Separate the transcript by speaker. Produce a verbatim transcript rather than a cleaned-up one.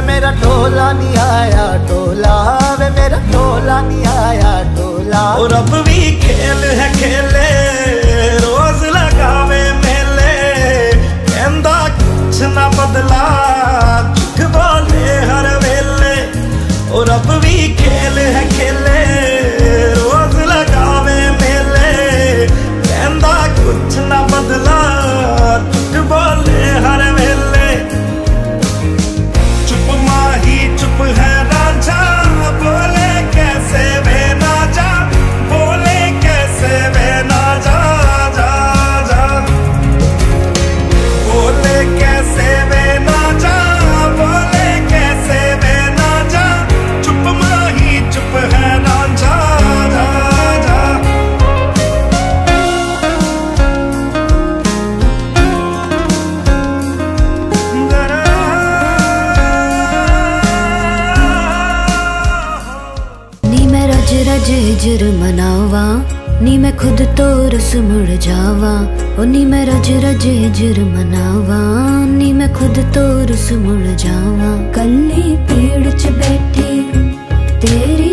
Speaker 1: वे मेरा ढोला नहीं आया ढोला, वे मेरा ढोला नहीं आया ढोला।
Speaker 2: और अब भी खेल है खेले रोज लगावे मेले, कहंदा कुछ ना बदला झूठ बोले हर वेले। और अब भी खेल है खेले रोज लगावे मेले, कहंदा कुछ ना बदला झूठ बोले हर वेले। चुप माही चुप है रांझा, बोले कैसे वे ना जा, बोले कैसे वे ना जा जा जा, बोले कैसे वे ना जा, बोले कैसे वे ना जा। चुप माही चुप है रांझा जा जा।
Speaker 3: नी मैं रज रज हिजर मनावा, नी मैं खुद तो रस मुड़ जावा। ओ नी मैं रज रज हिजर मनावा, नी मैं खुद तो रस मुड़ जावा। कल्ली पेड़ च बैठी तेरी